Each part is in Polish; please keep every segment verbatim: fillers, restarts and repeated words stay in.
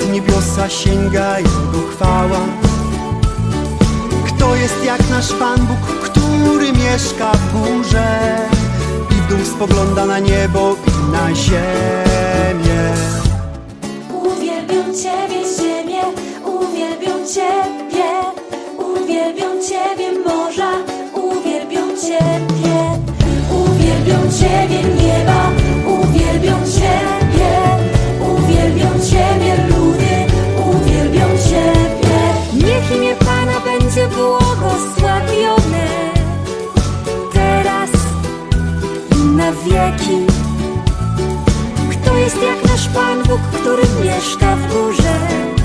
Nad niebiosa sięga Jego chwała. Kto jest jak nasz Pan Bóg, który mieszka w górze i w dół spogląda na niebo i na ziemię? Uwielbiam Ciebie, ziemię, uwielbiam Ciebie, uwielbiam Ciebie, morza, uwielbiam Ciebie, uwielbiam Ciebie, nieba, uwielbiam Ciebie, uwielbiam Ciebie, ludy, uwielbiam Ciebie. Niech imię Pana będzie błogosławione, teraz i na wieki. Kto jest jak nasz Pan Bóg, który mieszka w górze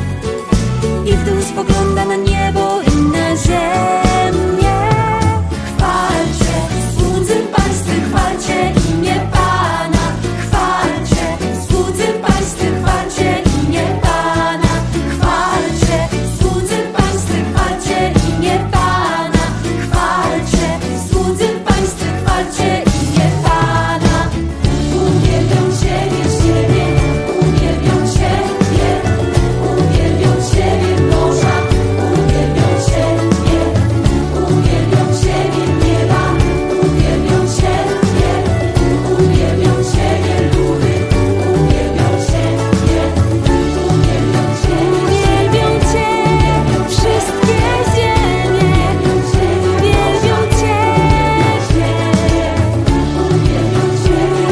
i w dół spogląda na niebo i na ziemię? Chwalcie, słudzy pańscy, chwalcie imię Pana. Chwalcie, słudzy pańscy, chwalcie imię Pana. Chwalcie, słudzy pańscy, chwalcie imię Pana. Chwalcie, słudzy pańscy, chwalcie imię Pana. Uwielbiam Ciebie, Ciebie, uwielbiam Ciebie, uwielbiam Ciebie, morza, uwielbiam Ciebie, uwielbiam Ciebie, nieba, uwielbiam Ciebie, uwielbiam Ciebie, ludy, uwielbiam Ciebie, uwielbiam Ciebie, uwielbiam Ciebie, wszystkie ziemie, uwielbiam Ciebie, uwielbiam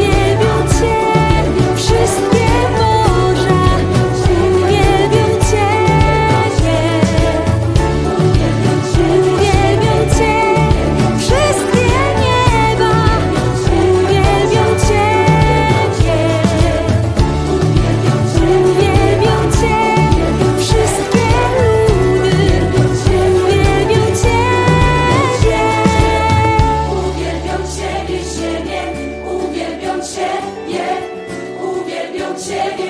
Ciebie, wszystkie morza, uwielbiam Ciebie, uwielbiam Ciebie, wszystkie nieba, uwielbiam Ciebie, uwielbiam Ciebie, wszystkie ludy, uwielbiam Ciebie. Uwielbiam Ciebie, ziemię, uwielbiam Ciebie, uwielbiam Ciebie,